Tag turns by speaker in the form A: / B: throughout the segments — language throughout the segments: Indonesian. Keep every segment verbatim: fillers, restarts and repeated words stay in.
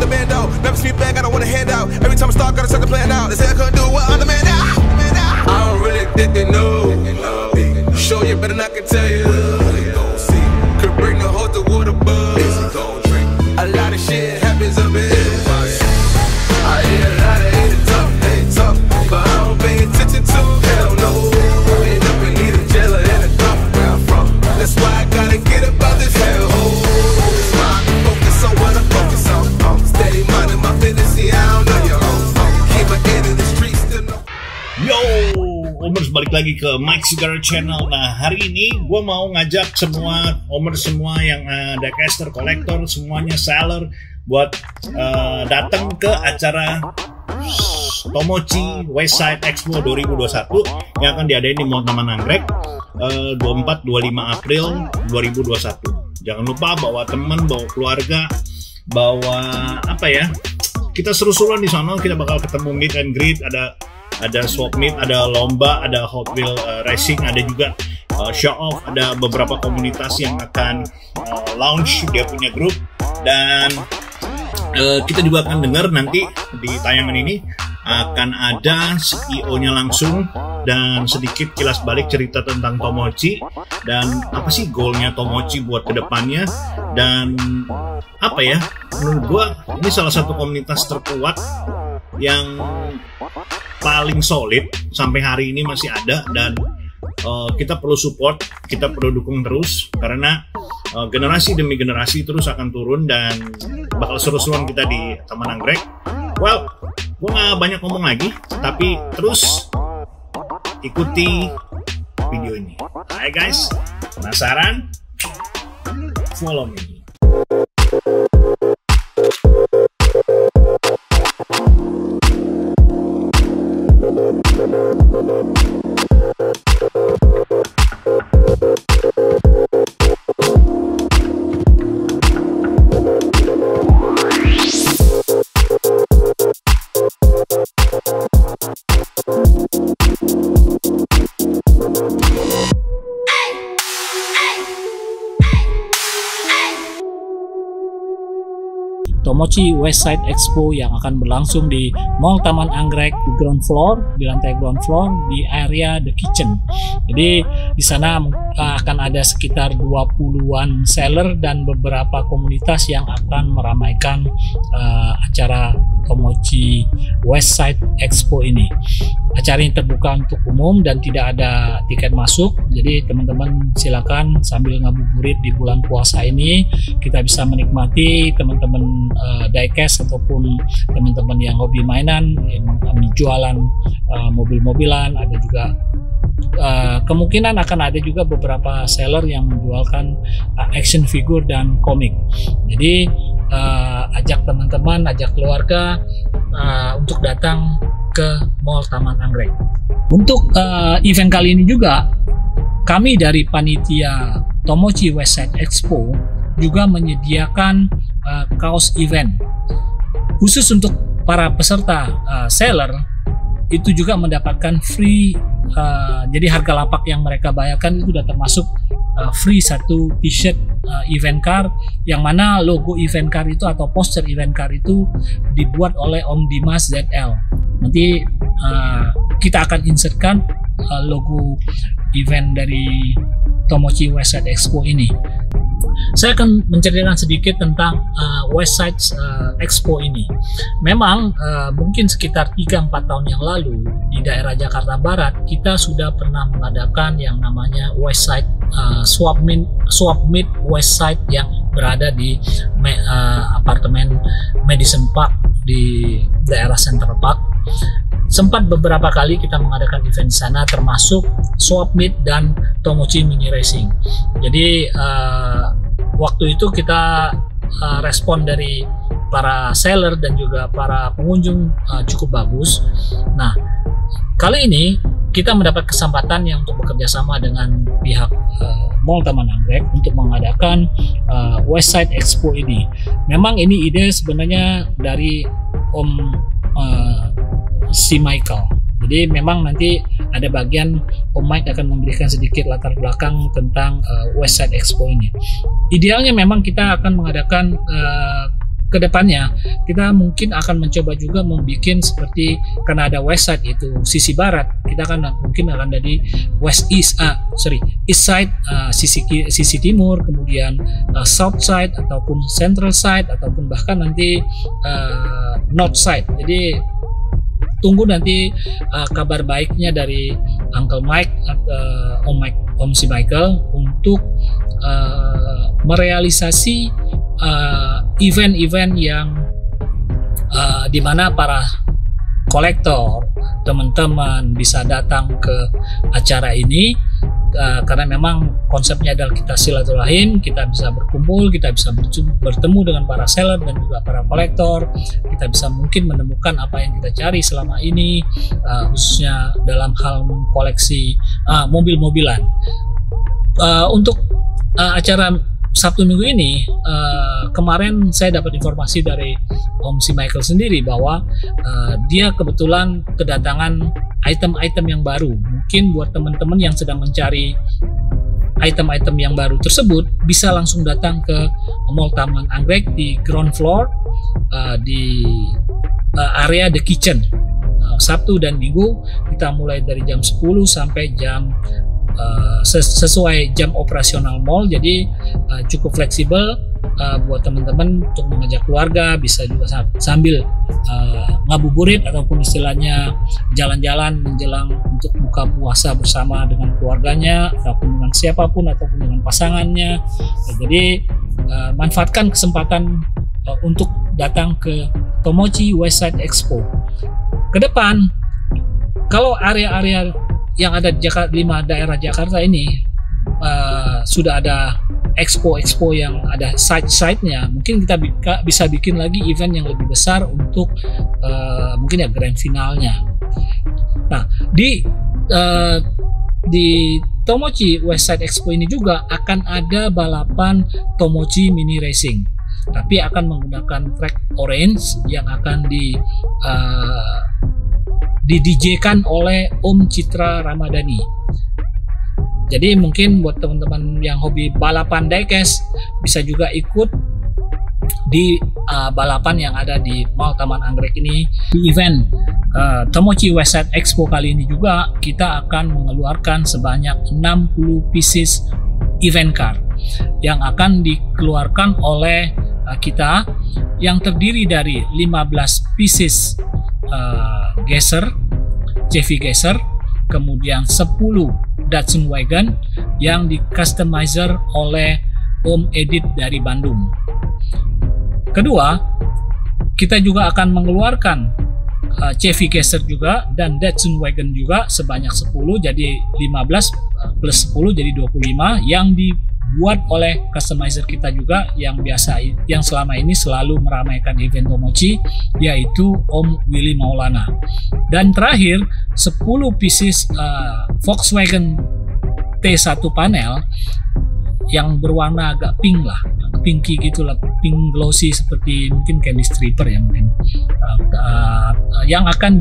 A: the bando. Never speak back, I don't wanna hand out. Every time I start, gotta start the plan out. They say I couldn't do what other man now. I don't really think they know. Show you better not can tell you. Could bring the whole to water buzz. A lot of shit happens up in I hear a lot of hate and talk, hate talk, but I don't pay attention to. Hell no. End up in either jail or in a dump where I'm from. That's why I gotta get up out this hellhole. That's why I can focus on what I focus on. Um, steady minding my business, yeah, I don't know your own. Um, keep my head in the streets, still know.
B: Yo, Omers balik lagi ke Mike Sigara Channel. Nah, hari ini gue mau ngajak semua Omers semua yang ada uh, caster, kolektor, semuanya seller buat uh, datang ke acara Tomochi Westside Expo dua ribu dua puluh satu yang akan diadain di Mall Taman Anggrek uh, dua puluh empat sampai dua puluh lima April dua ribu dua puluh satu. Jangan lupa bawa teman, bawa keluarga, bawa apa ya? Kita seru-seruan di sana. Kita bakal ketemu meet and greet, ada ada swap meet, ada lomba, ada Hot Wheel uh, racing, ada juga uh, show off, ada beberapa komunitas yang akan uh, launch dia punya grup, dan uh, kita juga akan dengar nanti di tayangan ini akan ada C E O-nya langsung dan sedikit kilas balik cerita tentang Tomochi dan apa sih goalnya Tomochi buat kedepannya, dan apa ya, menurut gua ini salah satu komunitas terkuat yang paling solid sampai hari ini masih ada, dan uh, kita perlu support, kita perlu dukung terus karena uh, generasi demi generasi terus akan turun dan bakal seru-seruan kita di Taman Anggrek. Well, gue gak banyak ngomong lagi, tapi terus ikuti video ini. Hai guys, penasaran? Follow me.
C: Tomochi Westside Expo yang akan berlangsung di Mall Taman Anggrek di ground floor, di lantai ground floor di area The Kitchen. Jadi di sana akan ada sekitar dua puluhan seller dan beberapa komunitas yang akan meramaikan uh, acara Tomochi Westside Expo ini. Acara ini terbuka untuk umum dan tidak ada tiket masuk. Jadi teman-teman silakan sambil ngabuburit di bulan puasa ini kita bisa menikmati teman-teman uh, diecast ataupun teman-teman yang hobi mainan, yang jualan uh, mobil-mobilan. Ada juga uh, kemungkinan akan ada juga beberapa seller yang menjualkan uh, action figure dan komik. Jadi uh, ajak teman-teman, ajak keluarga uh, untuk datang ke Mall Taman Anggrek. Untuk uh, event kali ini juga kami dari panitia Tomochi Westside Expo juga menyediakan uh, kaos event khusus untuk para peserta uh, seller. Itu juga mendapatkan free, uh, jadi harga lapak yang mereka bayarkan itu sudah termasuk uh, free satu t-shirt uh, event car, yang mana logo event car itu atau poster event car itu dibuat oleh Om Dimas Z L. Nanti uh, kita akan insertkan uh, logo event dari Tomochi Westside Expo ini. Saya akan menceritakan sedikit tentang uh, Westside uh, Expo ini. Memang uh, mungkin sekitar tiga sampai empat tahun yang lalu di daerah Jakarta Barat kita sudah pernah mengadakan yang namanya Westside uh, Swap Meet Swap Meet Westside yang berada di me, uh, apartemen Madison Park di daerah Central Park. Sempat beberapa kali kita mengadakan event di sana, termasuk Swap Meet dan Tomochi Mini Racing. Jadi uh, waktu itu kita uh, respon dari para seller dan juga para pengunjung uh, cukup bagus. Nah, kali ini kita mendapat kesempatan yang untuk bekerja sama dengan pihak uh, Mall Taman Anggrek untuk mengadakan uh, Westside Expo ini. Memang ini ide sebenarnya dari Om uh, si Michael. Jadi memang nanti ada bagian Om Mike akan memberikan sedikit latar belakang tentang uh, Westside Expo ini. Idealnya memang kita akan mengadakan uh, kedepannya kita mungkin akan mencoba juga membuat seperti, karena ada west side itu sisi barat, kita akan mungkin akan dari west east ah sorry east side uh, sisi sisi timur, kemudian uh, south side ataupun central side ataupun bahkan nanti uh, north side. Jadi tunggu nanti uh, kabar baiknya dari Uncle Mike, uh, Om Mike, Om si Michael untuk uh, merealisasi event-event uh, yang uh, di mana para kolektor, teman-teman bisa datang ke acara ini, uh, karena memang konsepnya adalah kita silaturahim, kita bisa berkumpul, kita bisa bertemu dengan para seller dan juga para kolektor, kita bisa mungkin menemukan apa yang kita cari selama ini, uh, khususnya dalam hal koleksi uh, mobil-mobilan. Uh, untuk uh, acara Sabtu Minggu ini, uh, kemarin saya dapat informasi dari Om si Michael sendiri bahwa uh, dia kebetulan kedatangan item-item yang baru. Mungkin buat teman-teman yang sedang mencari item-item yang baru tersebut, bisa langsung datang ke Mall Taman Anggrek di ground floor, uh, di uh, area The Kitchen. Uh, Sabtu dan Minggu kita mulai dari jam sepuluh sampai jam Uh, sesuai jam operasional mall, jadi uh, cukup fleksibel uh, buat teman-teman untuk mengajak keluarga, bisa juga sambil uh, ngabuburit ataupun istilahnya jalan-jalan menjelang untuk buka puasa bersama dengan keluarganya ataupun dengan siapapun ataupun dengan pasangannya. Nah, jadi uh, manfaatkan kesempatan uh, untuk datang ke Tomochi Westside Expo. Ke depan, kalau area-area yang ada di Jakarta, lima daerah Jakarta ini uh, sudah ada expo-expo yang ada site-site-nya, mungkin kita bisa bikin lagi event yang lebih besar untuk uh, mungkin ya grand finalnya. Nah, di uh, di Tomochi Westside Expo ini juga akan ada balapan Tomochi Mini Racing, tapi akan menggunakan track orange yang akan di uh, di D J-kan oleh Om Citra Ramadhani. Jadi mungkin buat teman-teman yang hobi balapan diecast bisa juga ikut di uh, balapan yang ada di Mall Taman Anggrek ini. Di event uh, Tomochi Westside Expo kali ini juga kita akan mengeluarkan sebanyak enam puluh pieces event car yang akan dikeluarkan oleh uh, kita, yang terdiri dari lima belas pieces Uh, Geyser, C V Geyser, kemudian sepuluh Datsun Wagon yang di customizer oleh Om Edit dari Bandung. Kedua, kita juga akan mengeluarkan uh, C V Geyser juga dan Datsun Wagon juga sebanyak sepuluh, jadi lima belas plus sepuluh jadi dua puluh lima yang dibuat oleh customizer kita juga yang biasa, yang selama ini selalu meramaikan event Tomochi, yaitu Om Willy Maulana. Dan terakhir, sepuluh pieces uh, Volkswagen T satu panel yang berwarna agak pink lah, pinky gitu lah, pink glossy seperti mungkin Candy Stripper ya mungkin, uh, uh, yang akan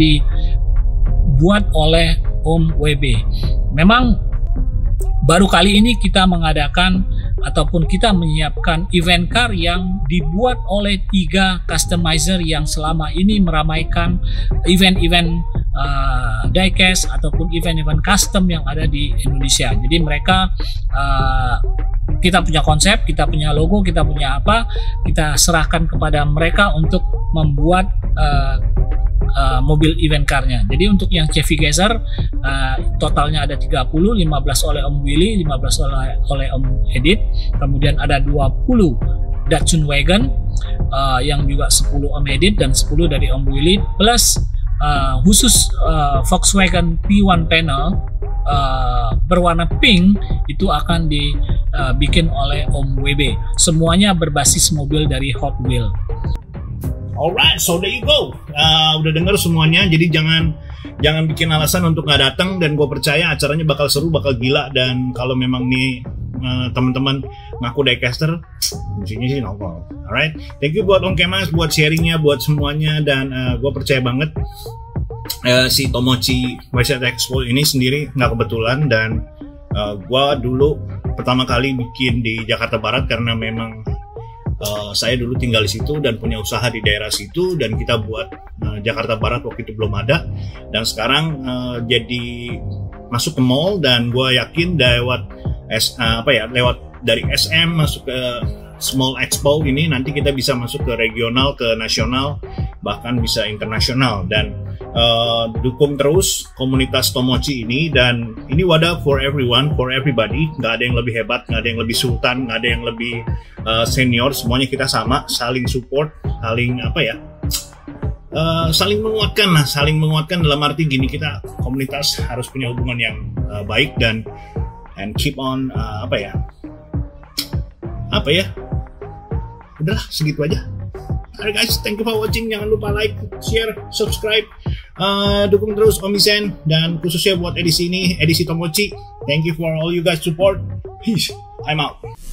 C: dibuat oleh Om W B. Memang baru kali ini kita mengadakan ataupun kita menyiapkan event car yang dibuat oleh tiga customizer yang selama ini meramaikan event-event uh, diecast ataupun event-event custom yang ada di Indonesia. Jadi mereka uh, kita punya konsep, kita punya logo, kita punya apa, kita serahkan kepada mereka untuk membuat uh, Uh, mobil event car-nya. Jadi untuk yang C V Geyser uh, totalnya ada tiga puluh, lima belas oleh Om Willy, lima belas oleh, oleh Om Edit, kemudian ada dua puluh Datsun Wagon uh, yang juga sepuluh Om Edit dan sepuluh dari Om Willy, plus uh, khusus uh, Volkswagen P satu panel uh, berwarna pink itu akan dibikin uh, oleh Om W B. Semuanya berbasis mobil dari Hot Wheels.
B: Alright, so there you go. Uh, udah denger semuanya, jadi jangan jangan bikin alasan untuk nggak datang, dan gue percaya acaranya bakal seru, bakal gila. Dan kalau memang nih uh, teman-teman ngaku diecaster, kuncinya sih nongol. Alright, thank you buat Om Kemas, buat sharingnya, buat semuanya, dan uh, gue percaya banget uh, si Tomochi Westside Expo ini sendiri nggak kebetulan, dan uh, gue dulu pertama kali bikin di Jakarta Barat karena memang Uh, saya dulu tinggal di situ dan punya usaha di daerah situ, dan kita buat uh, Jakarta Barat waktu itu belum ada, dan sekarang uh, jadi masuk ke mall, dan gue yakin lewat S, uh, apa ya lewat dari S M masuk ke Small Expo ini nanti kita bisa masuk ke regional, ke nasional, bahkan bisa internasional. Dan uh, dukung terus komunitas Tomochi ini, dan ini wadah for everyone, for everybody. Nggak ada yang lebih hebat, nggak ada yang lebih sultan, nggak ada yang lebih uh, senior. Semuanya kita sama, saling support, saling apa ya uh, saling menguatkan lah, saling menguatkan dalam arti gini, kita komunitas harus punya hubungan yang uh, baik, dan and keep on uh, apa ya apa ya udahlah segitu aja. Alright guys, thank you for watching. Jangan lupa like, share, subscribe, uh, dukung terus Omisen, dan khususnya buat edisi ini, edisi Tomochi. Thank you for all you guys support. Peace. I'm out.